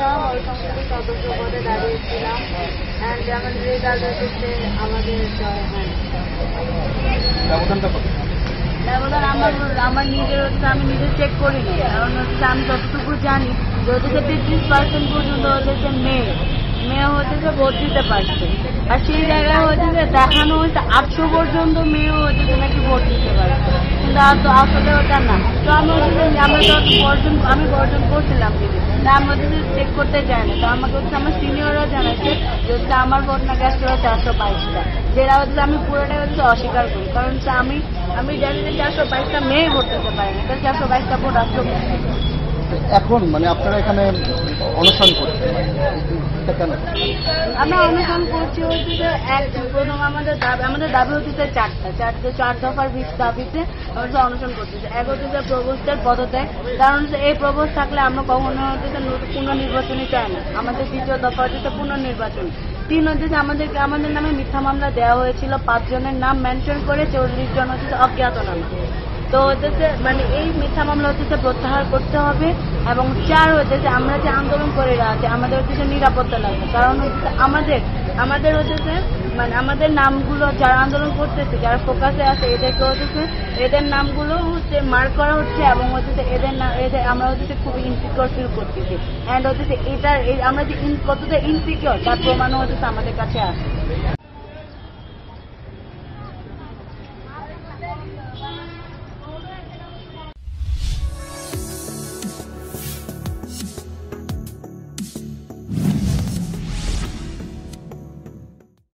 আমরা ওই সংসদের সদস্য পদে দাঁড়িয়েছিলাম। অ্যান্ড আমাদের রেজাল্ট হচ্ছে আমাদের ব্যবধান আমার নিজের হচ্ছে আমি নিজে চেক করিনি, কারণ হচ্ছে আমি যতটুকু জানি যে হচ্ছে 33% পর্যন্ত হচ্ছে মেয়ে হচ্ছে ভোট দিতে পারছে, আর সেই জায়গায় হচ্ছে দেখানো হচ্ছে 800 পর্যন্ত মেয়ে হচ্ছে নাকি ভোট দিতে পারছে, কিন্তু আসলে ওটা না। তো আমি আমি বর্জন করছিলাম দিদি, তা আমি হচ্ছে চেক করতে চাই না। তো আমাকে হচ্ছে আমার সিনিয়ররা জানাচ্ছে যে হচ্ছে আমার ভোট নাকি আসলে 422টা, যেটা হচ্ছে আমি পুরোটাই হচ্ছে অস্বীকার করি, কারণ হচ্ছে আমি জানি যে 422টা মেয়ে ভোট দিতে পারে না, 422টা ভোট আসলে এখন মানে আপনারা এখানে অনুষ্ঠান করছেন কেন? আমরা অনুষ্ঠান করছি হচ্ছে যে প্রথম আমাদের দাবি হচ্ছে চার দফার দাবিতে আমরা অনুষ্ঠান করতেছি। এক হচ্ছে যে প্রবোস্টের পদত্যাগ, কারণ হচ্ছে এই প্রবোস্ট থাকলে আমরা কখনো হচ্ছে পুনর্নির্বাচনই চাই না। আমাদের দ্বিতীয় দফা হচ্ছে পুনর্নির্বাচন। 3 হচ্ছে আমাদের নামে মিথ্যা মামলা দেওয়া হয়েছিল, 5 জনের নাম মেনশন করে 40 জন হচ্ছে অজ্ঞাতনামা। তো হচ্ছে মানে এই মিথ্যা মামলা হচ্ছে প্রত্যাহার করতে হবে। এবং 4 হচ্ছে আমরা যে আন্দোলন করে আছে আমাদের হচ্ছে নিরাপত্তা লাগবে, কারণ হচ্ছে আমাদের হচ্ছে মানে আমাদের নামগুলো যারা আন্দোলন করতেছে, যারা ফোকাসে আছে, এদেরকে হচ্ছে এদের নামগুলো হচ্ছে মার্ক করা হচ্ছে, এবং হচ্ছে এদের আমরা হচ্ছে খুবই ইনসিকিউর ফিল করতেছি। অ্যান্ড হচ্ছে আমরা যে কতটা ইনসিকিউর তার প্রমাণও হচ্ছে আমাদের কাছে আছে।